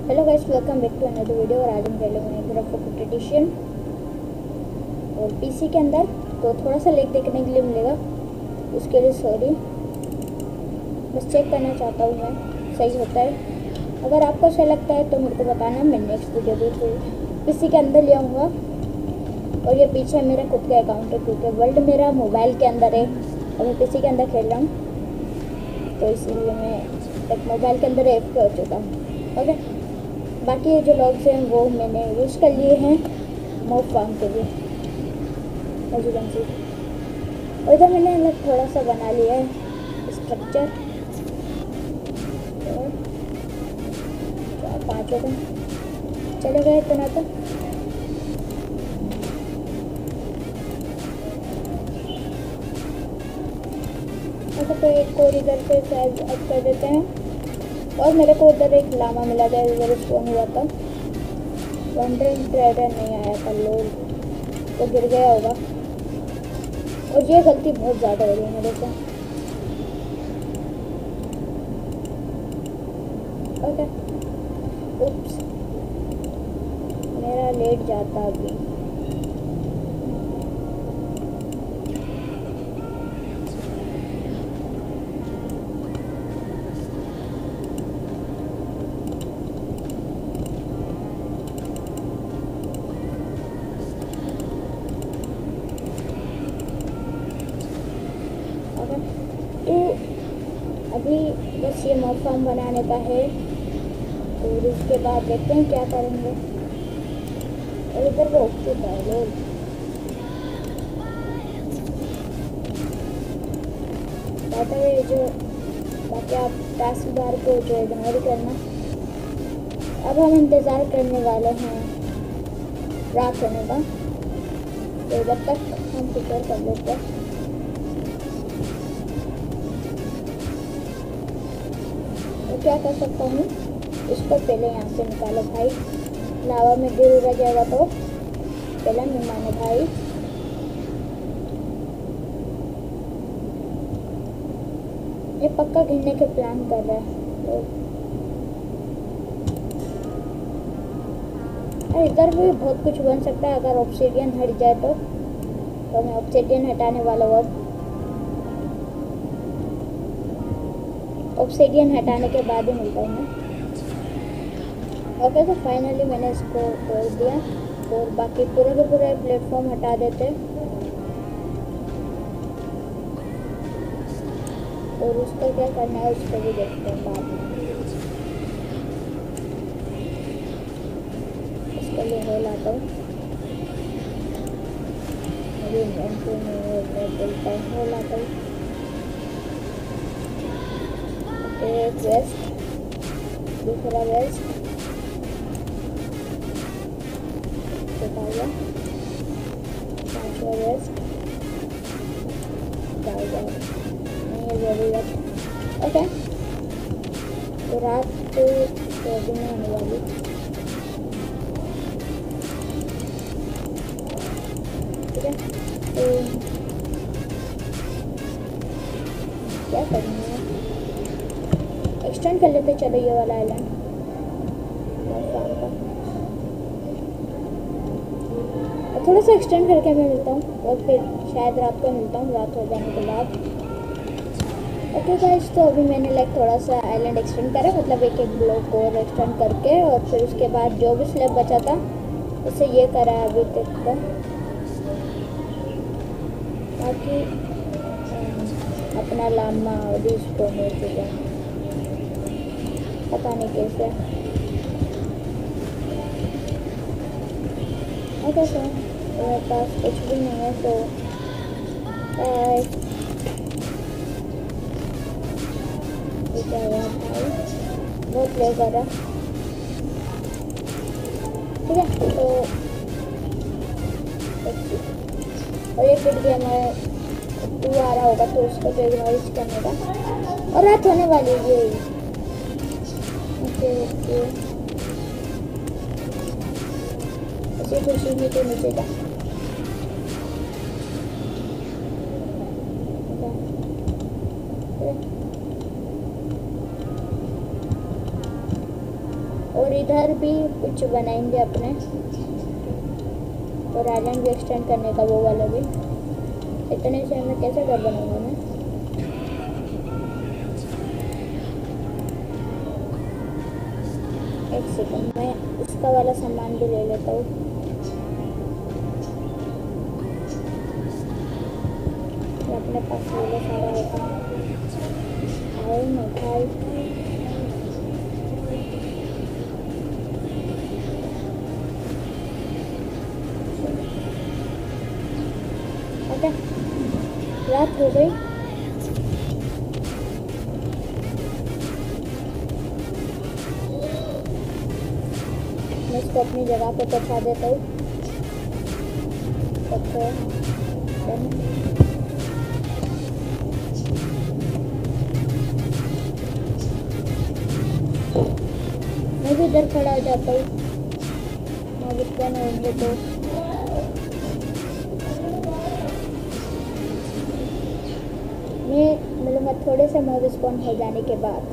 Hello guys, welcome back to another video. और आज हम खेलेंगे माइनक्राफ्ट कॉम्पिटिशन और पीसी के अंदर। तो थोड़ा सा लेग देखने के लिए मिलेगा, उसके लिए सॉरी। बस चेक करना चाहता हूँ मैं सही होता है। अगर आपको सही लगता है तो मेरे को बताना, मैं नेक्स्ट वीडियो भी पीसी के अंदर ले आऊँगा। और ये पीछे मेरा खुद का अकाउंट है क्योंकि वर्ल्ड मेरा मोबाइल के अंदर है और मैं पीसी के अंदर खेल रहा हूँ, तो इसीलिए मैं एक मोबाइल के अंदर एफ हो चुका हूँ। ओके, बाकी ये जो लॉग्स हैं वो मैंने यूज़ कर लिए हैं मॉब फार्म के लिए, एज यू कैन सी। और इधर मैंने अलग थोड़ा सा बना लिया है स्ट्रक्चर। और 4-5 हो गए, चले गए इतना तो। अच्छा, तो एक और इधर से शायद ऐड कर देते हैं। और मेरे को उधर एक लामा मिला था, इधर स्पॉन हुआ था। वंडरिंग ट्रेडर नहीं आया था, लोग तो गिर गया होगा। और ये गलती बहुत ज़्यादा हो रही है मेरे से। ओके, उप्स, मेरा लेट जाता अभी। तो अभी बस ये मॉब फार्म बनाने का है, और उसके बाद देखते हैं क्या करेंगे। और इधर वो उठ चुका है लोग। जो बाकी आप टास्क बार को जो इग्नोर करना। अब हम इंतज़ार करने वाले हैं रात होने का, तो जब तक हम प्रिपेयर कर लेते हैं। तो क्या कर सकता हूँ, इसको पहले यहाँ से निकालो भाई, लावा में गिर उड़ा जाएगा तो पहले मैं माने भाई। ये पक्का गिरने के प्लान कर रहा है तो। इधर भी बहुत कुछ बन सकता है अगर ऑब्सीडियन हट जाए तो मैं ऑब्सीडियन हटाने वाला हूँ। ऑब्सीडियन हटाने के बाद ही मिलता हूँ मैं। ओके, तो फाइनली मैंने इसको तोड़ दिया और बाकी पूरे के पूरे प्लेटफॉर्म हटा देते। और उसका क्या करना है उसको भी देखते हैं बाद में। इसके लिए होल आता हूँ, मुझे इन्वेंटरी में बोलता है होल आता हूँ। एक वेस्ट, दूसरा वेस्ट डाल, 5वां वेस्ट डाल नहीं ज़रूरत। ओके, तो रात तो अभी नहीं होने वाली। ठीक है, तो क्या करेंगे, एक्सटेंड कर लेते चलो ये वाला आइलैंड फार्म का। और थोड़ा सा एक्सटेंड करके मैं मिलता हूँ और फिर शायद रात को मिलता हूँ, रात हो जाने के बाद। ओके गाइस, तो अभी मैंने थोड़ा सा आइलैंड एक्सटेंड करा, मतलब एक ब्लॉक और एक्सटेंड करके, और फिर उसके बाद जो भी स्लैब बचा था उससे ये करा है अभी तक का। बाकी अपना लामा अभी इसको हो चुका, पता नहीं कैसे। ओके सर, मेरे पास कुछ भी नहीं है तो क्या हुआ भाई, वो प्ले कर रहा। ठीक है, तो और ये फिर भी हमारे 2 आ रहा होगा तो उसको तो इग्नोर करने का। और रात होने वाली है। ओके ओके, ऐसी खुशी में तो नीचे जा। और इधर भी कुछ बनाएंगे अपने, और आइलैंड भी एक्सटेंड करने का, वो वाला भी। इतने से मैं कैसे घर बनाऊंगा मैं? एक सेकंड, मैं इसका वाला सामान भी ले लेता हूँ। अपने पास ले लो सारा होता है ना भाई। ओके, रात हो गई। मैं इसको अपनी जगह पे पहुंचा देता हूँ। मैं भी इधर खड़ा हो जाता हूँ। मैं होंगे तो मैं मिलूँगा थोड़े से मॉब स्पॉन हो जाने के बाद।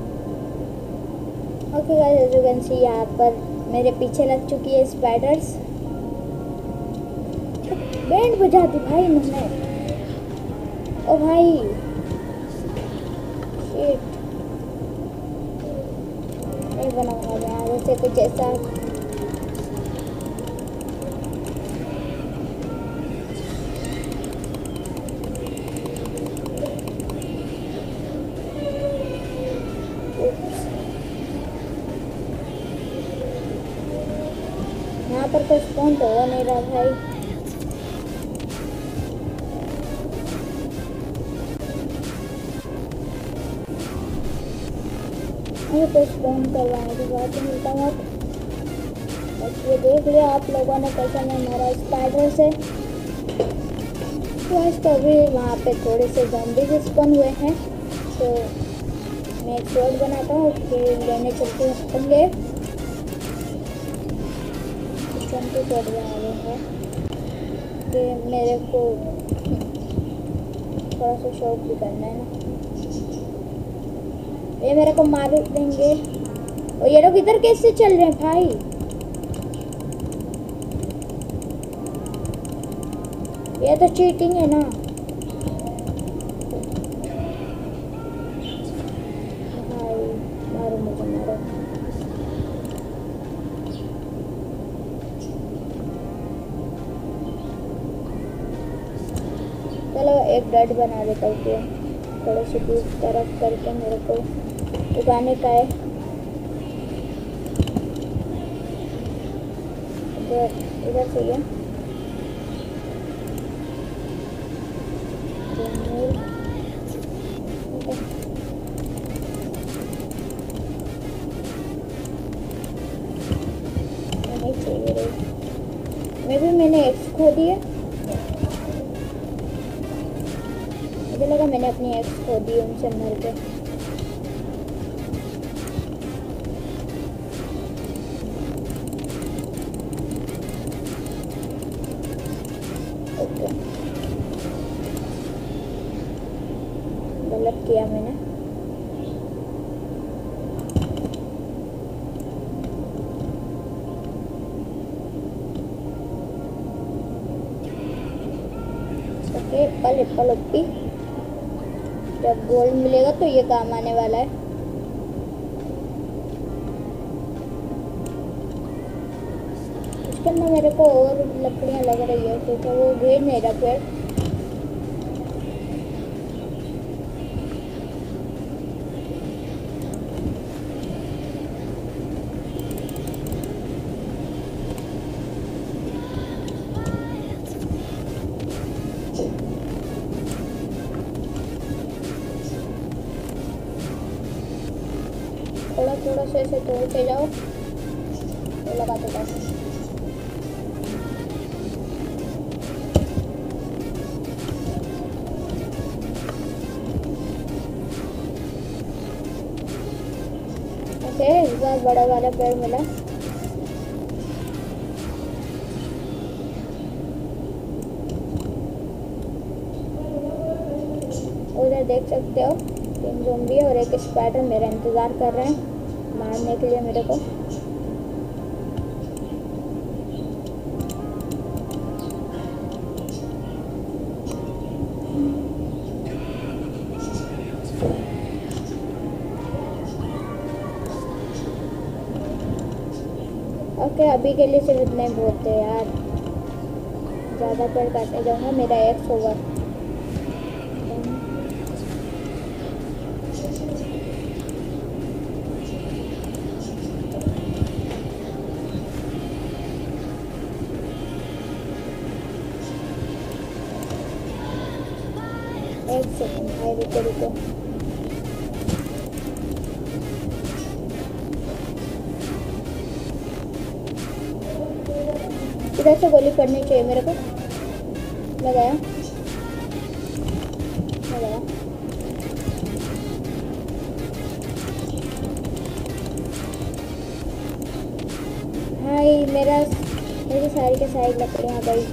Okay guys, as you can see यहाँ पर मेरे पीछे लग चुकी है स्पाइडर्स। बैंड बजा दी भाई इन्होंने। ओ भाई शिट, नहीं बनाऊंगा मैं आगे से कुछ ऐसा। यहाँ पर कोई स्पॉन तो हो नहीं रहा भाई। मुझे तो स्पॉन करवाने की बात मिलता हूँ। बस ये देख लिया आप लोगों ने कैसा मैं मारा स्पाइडर से। तो आज तो अभी वहाँ पे थोड़े से ज़ॉम्बी भी स्पॉन हुए हैं, तो मैं एक शॉट बनाता हूँ, फिर लेने चलते होंगे। 20 शॉट बना लेंगे कि मेरे को थोड़ा सा शॉट भी करना है ना। ये मेरे को मार देंगे। और ये लोग इधर कैसे चल रहे हैं भाई? ये तो चीटिंग है ना भाई। मारो मुझे, मारो। चलो एक डेड बना देता हूँ कि थोड़ी सी दूर तरफ करके मेरे को उगाने का है। इधर से ये नहीं चाहिए रे। मैंने एक्स खो दिए। मुझे लगा मैंने अपनी एक्स खो दी उनसे मर के। ओके, गलत किया मैंने। Okay, apple OP. जब गोल्ड मिलेगा तो ये काम आने वाला है। इसके अंदर मेरे को और लकड़ियाँ लग रही है, क्योंकि वो ग्रेड नहीं रहा पेड़। थोड़ा सा ऐसे तोड़ते जाओ तो लगाते जाओ। ओके, इस बार बड़ा वाला पेड़ मिला। उधर देख सकते हो 3 ज़ॉम्बी और एक स्पाइडर मेरा इंतज़ार कर रहे हैं मारने के लिए मेरे को। ओके, अभी के लिए सिर्फ इतना ही बहुत है यार, ज़्यादा पेड़ काटने जाऊँगा, मेरा एक्स ओवर। एक सेकंड भाई, रुको रुको। इधर से गोली पड़नी चाहिए मेरे को। लगाया लगाया। भाई मेरी सारी के सारी लकड़ियाँ गई।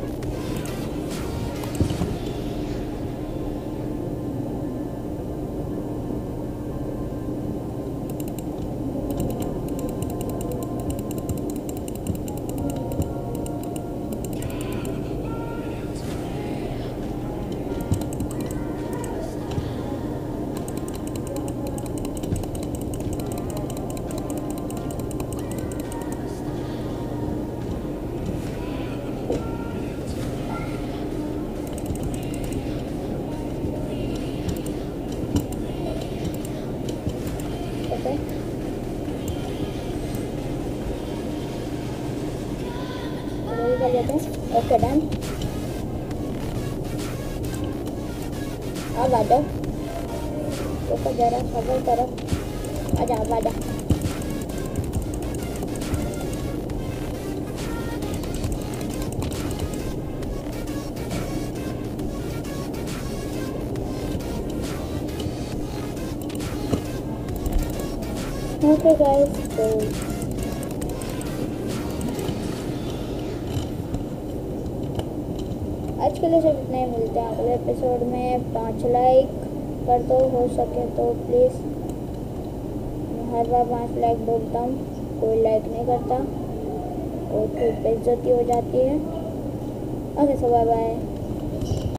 कर लेते हैं। Okay done. अब आ जाओ, तो जरा सबर करो, आ जाओ आ जाओ। ओके गाइस, तो आज के लिए सिर्फ इतना ही। मिलते हैं अगले एपिसोड में। 5 लाइक कर दो, हो सके तो प्लीज़। मैं हर बार 5 लाइक बोलता हूँ, कोई लाइक नहीं करता और फिर बेइज्जती हो जाती है। Okay, so bye bye.